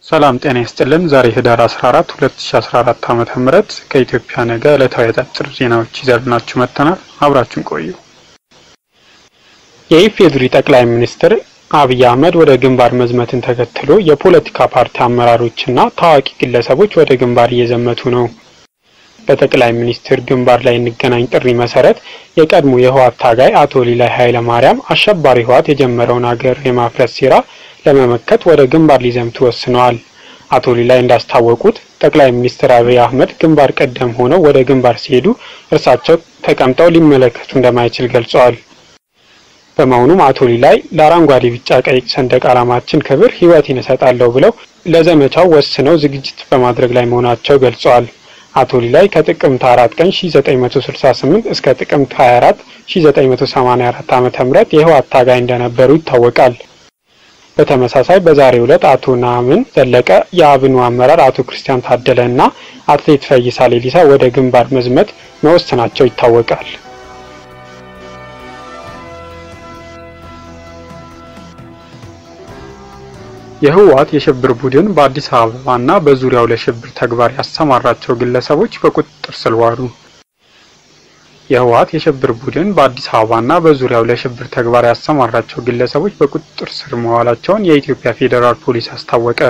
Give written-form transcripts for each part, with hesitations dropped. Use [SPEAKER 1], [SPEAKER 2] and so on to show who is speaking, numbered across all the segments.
[SPEAKER 1] ሰላም ጤና ይስጥልን ዛሬ ህዳር 14 2014 ዓመተ ምህረት ከኢትዮጵያ ነገ ዕለታዊ አጫጭር ዜናዎች ይዘናችሁ መጥተናል አብራችሁን ቆዩ የኢፌድሪ ጠቅላይ ሚኒስትር አብይ አህመድ ወደ ግንባር መዝመትን ተከትሎ የፖለቲካ ፓርቲ አመራሮችና ታዋቂ ግለሰቦች ወደ ግንባር እየዘመቱ ነው በጠቅላይ ሚኒስትር ግንባር ላይ እንገናኝ ጥሪ መሰረት የቀድሞ የህወሓት ታጋይ አቶ ሊላይ ኃይለ ማርያም አሸባሪ ህወሓት የጀመረውን ሀገር የማፍረስ ሴራ ለመመከት ወደ ግንባር ሊዘምቱ ወስነዋል አቶ ሊላይ እንዳስታወቁት ጠቅላይ ሚኒስትር አብይ አህመድ ግንባር ቀደም ሆነው ወደ ግንባር ሲሄዱ እርሳቸው ተቀምጠው ሊመለከቱ እንደማይችል ገልጸዋል በመሆኑም አቶ ሊላይ ለአረንጓዴ ቢጫ ቀይ ሰንደቅ ዓላማችን ክብር ህይወቴን እሰጣለሁ ብለው ለዘመቻው ወስነው ዝግጅት በማድረግ ላይ መሆናቸው ገልጸዋል አቶ ሊላይ ከጥቅምት 4 ቀን 1968 እስከ ጥቅምት 24 1984 ዓመተ ምህረት የህወሓት ታጋይ እንደነበሩ ይታወቃል በተመሳሳይ በዛሬው ዕለት አቶ ናምን ዘለቀ የአብኑ አመራር አቶ ክርስቲያን ታደለና አትሌት ፈይሳ ሌሊሳ ወደ ግንባር መዝመት መወሰናቸው ይታወቃል የህወሓት የሽብር ቡድን በአዲስ አበባና በዙሪያው ለሽብር ተግባር ያሰማራቸው ግለሰቦች በቁጥጥር ስር ዋሉ የህወሓት የሽብር ቡድን በአዲስ አበባና በዙሪያው ለሽብር ተግባር ያሰማራቸው ግለሰቦች በቁጥጥር ስር መዋላቸውን የኢትዮጵያ ፌደራል ፖሊስ አስታወቀ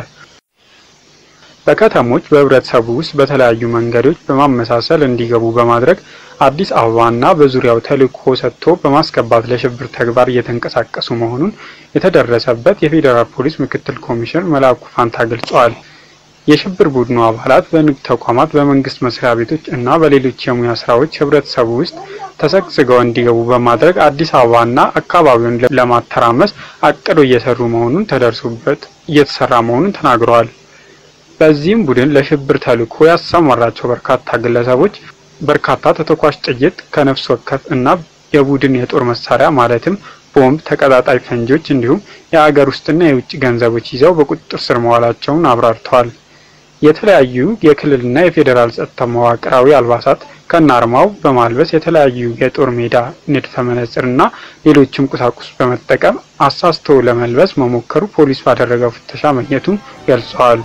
[SPEAKER 1] በከተሞች በህብረተሰቡ ውስጥ በተለያዩ መንገዶች በማመሳሰል እንዲገቡ በማድረግ አዲስ አበባና በዙሪያው ተልዕኮ ሰጥቶ በማስከባት ለሽብር ተግባር እየተንቀሳቀሱ መሆኑን የተደረሰበት የፌደራል ፖሊስ ምክትል ኮሚሽነር መላኩ ፋንታ ገልጸዋል የሽብር ቡድኑ አባላት በንግድ ተቋማት በመንግስት መስሪያ ቤቶች እና በሌሎች የሙያ ስራዎች ህብረተሰቡ ውስጥ ተሰግስገው እንዲገቡ በማድረግ አዲስ አበባና አካባቢውን ለማተራመስ አቅዶ እየሰሩ መሆኑን ተደርሶበት እየተሰራ መሆኑን ተናግረዋል በዚህም ቡድን ለሽብር ተልዕኮ ያሰማራቸው በርካታ ግለሰቦች በርካታ ተተኳሽ ጥይት ከነፍስ ወከፍ እና የቡድን የጦር መሳሪያ ማለትም ቦምብ ተቀጣጣይ ፈንጂዎች እንዲሁም የሀገር ውስጥና የውጭ ገንዘቦች ይዘው በቁጥጥር ስር መዋላቸውን አብራርተዋል የተለያዩ የክልልና የፌደራል ጸጥታ መዋቅራዊ አልባሳት ከናርማው በማልበስ የተለያዩ የጦር ሜዳ ንድፈ መነጽርና ሌሎችም ቁሳቁስ በመጠቀም አሳስቶ ለመልበስ መሞከሩ ፖሊስ ባደረገው ፍተሻ ማግኘቱን ገልጸዋል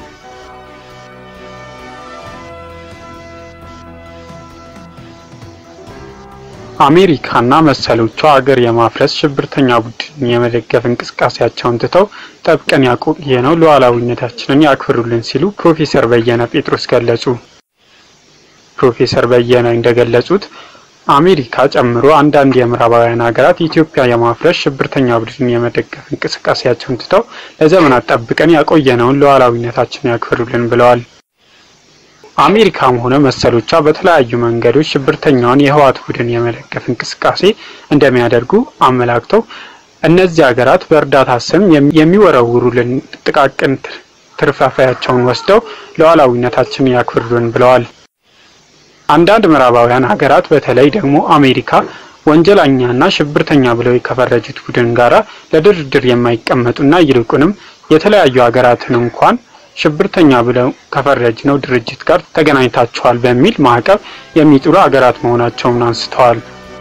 [SPEAKER 1] አሜሪካና መሰሎቿ ሀገር የማፍረስ ሽብርተኛ ቡድን የመደገፍ እንቅስቃሴያቸውን ትተው ጠብቀን ያቆየነውን ሉዓላዊነታችንን ያክብሩልን ሲሉ ፕሮፌሰር በየነ ጴጥሮስ ገለጹ ፕሮፌሰር በየነ እንደገለጹት አሜሪካ ጨምሮ አንዳንድ የምዕራባውያን ሀገራት ኢትዮጵያ የማፍረስ ሽብርተኛ ቡድን የመደገፍ እንቅስቃሴያቸውን ትተው ለዘመናት ጠብቀን ያቆየነውን ሉዓላዊነታችንን ያክብሩልን ብለዋል አሜሪካም ሆነ መሰሎቿ በተለያዩ መንገዶች ሽብርተኛውን የህወሓት ቡድን የመደገፍ እንቅስቃሴ እንደሚያደርጉ አመላክተው እነዚህ ሀገራት በእርዳታ ስም የሚወረውሩልን ጥቃቅን ትርፍራፊያቸውን ወስደው ሉዓላዊነታችንን ያክብሩልን ብለዋል አንዳንድ ምዕራባውያን ሀገራት በተለይ ደግሞ አሜሪካ ወንጀለኛና ሽብርተኛ ብለው ከፈረጁት ቡድን ጋራ ለድርድር የማይቀመጡና ይልቁንም የተለያዩ ሀገራትን እንኳን ሽብርተኛ ብለው ከፈረጅነው ድርጅት ጋር ተገናኝታቸዋል በሚል ማዕቀብ የሚጥሉ ሀገራት መሆናቸውን አንስተዋል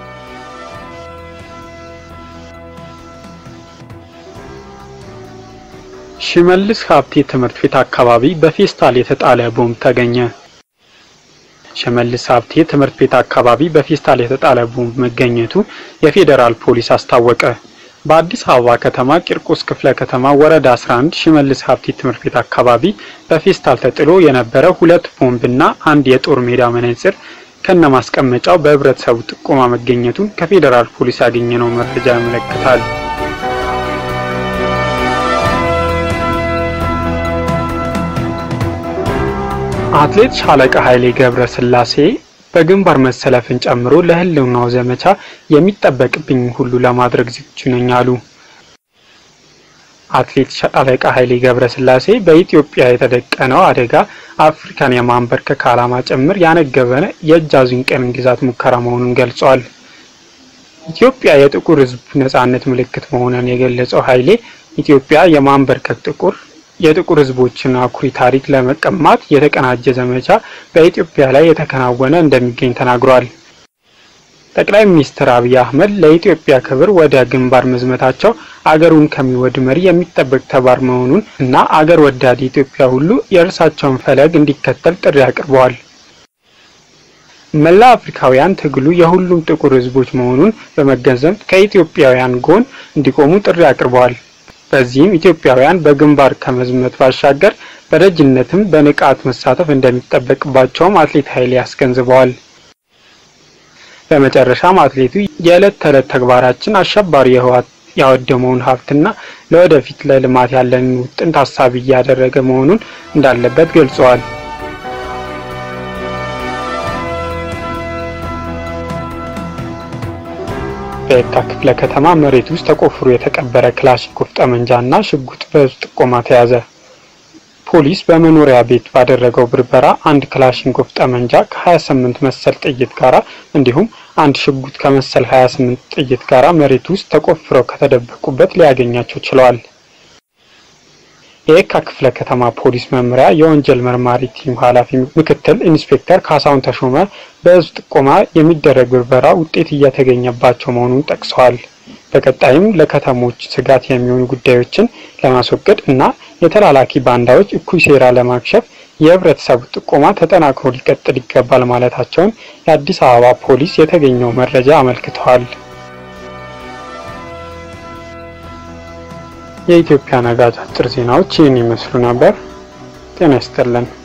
[SPEAKER 1] ሽመልስ ሀብቴ ትምህርት ቤት አካባቢ በፌስታል የተጣለ ቦምብ ተገኘ ሽመልስ ሀብቴ ትምህርት ቤት አካባቢ በፌስታል የተጣለ ቦምብ መገኘቱ የፌደራል ፖሊስ አስታወቀ በአዲስ አበባ ከተማ ቂርቆስ ክፍለ ከተማ ወረዳ 11 ሽመልስ ሀብቴ ትምህርት ቤት አካባቢ በፌስታል ተጥሎ የነበረ ሁለት ቦምብና አንድ የጦር ሜዳ መነጽር ከነማስቀመጫው በህብረተሰቡ ጥቆማ መገኘቱን ከፌደራል ፖሊስ ያገኘነው መረጃ ያመለክታል አትሌት ሻለቃ ኃይሌ ገብረስላሴ በግንባር መሰለፍን ጨምሮ ለህልውናው ዘመቻ የሚጠበቅብኝ ሁሉ ለማድረግ ዝግጁ ነኝ አሉ አትሌት ሻለቃ ኃይሌ ገብረስላሴ በኢትዮጵያ የተደቀነው አደጋ አፍሪካን የማንበርከክ ዓላማ ጭምር ያነገበነ የእጃዙን ቀን ግዛት ሙከራ መሆኑን ገልጸዋል ኢትዮጵያ የጥቁር ህዝብ ነጻነት ምልክት መሆኑን የገለጸው ኃይሌ ኢትዮጵያ የማንበርከክ የጥቁር ህዝቦችን አኩሪ ታሪክ ለመቀማት የተቀናጀ ዘመቻ በኢትዮጵያ ላይ የተከናወነ እንደሚገኝ ተናግሯል ጠቅላይ ሚኒስትር አብይ አህመድ ለኢትዮጵያ ክብር ወደ ግንባር መዝመታቸው አገሩን ከሚወድ መሪ የሚጠበቅ ተግባር መሆኑን እና አገር ወዳድ ኢትዮጵያ ሁሉ የእርሳቸውን ፈለግ እንዲከተል ጥሪ አቅርበዋል። መላ አፍሪካውያን ትግሉ የሁሉም ጥቁር ህዝቦች መሆኑን በመገንዘብ ከኢትዮጵያውያን ጎን እንዲቆሙ ጥሪ አቅርበዋል። በዚህም ኢትዮጵያውያን በግንባር ከመዝመት ባሻገር በደጅነትም በንቃት መሳተፍ እንደሚጠበቅባቸውም አትሌት ኃይሌ ያስገንዝበዋል። በመጨረሻም አትሌቱ የዕለት ተዕለት ተግባራችን አሸባሪ ያወደመውን ሀብትና ለወደፊት ለልማት ያለንን ውጥን ታሳቢ ያደረገ መሆኑን እንዳለበት ገልጸዋል። በየካ ክፍለ ከተማ መሬት ውስጥ ተቆፍሮ የተቀበረ ክላሽንኮቭ ጠመንጃና ሽጉጥ በህዝብ ጥቆማ ተያዘ። ፖሊስ በመኖሪያ ቤት ባደረገው ብርበራ አንድ ክላሽንኮቭ ጠመንጃ ከ28 መሰል ጥይት ጋራ እንዲሁም አንድ ሽጉጥ ከመሰል 28 ጥይት ጋራ መሬት ውስጥ ተቆፍረው ከተደበቁበት ሊያገኛቸው ችለዋል። የየካ ክፍለ ከተማ ፖሊስ መምሪያ የወንጀል መርማሪ ቲም ኃላፊ ምክትል ኢንስፔክተር ካሳውን ተሾመ በህዝብ ጥቆማ የሚደረግ ብርበራ ውጤት እየተገኘባቸው መሆኑን ጠቅሰዋል። በቀጣይም ለከተሞች ስጋት የሚሆኑ ጉዳዮችን ለማስወገድ እና የተላላኪ ባንዳዎች እኩይ ሴራ ለማክሸፍ የህብረተሰቡ ጥቆማ ተጠናክሮ ሊቀጥል ይገባል ማለታቸውን የአዲስ አበባ ፖሊስ የተገኘው መረጃ አመልክቷል። የኢትዮጵያ ነጋጅ አጭር ዜናዎች ይህን ይመስሉ ነበር። ጤና ይስጥልን።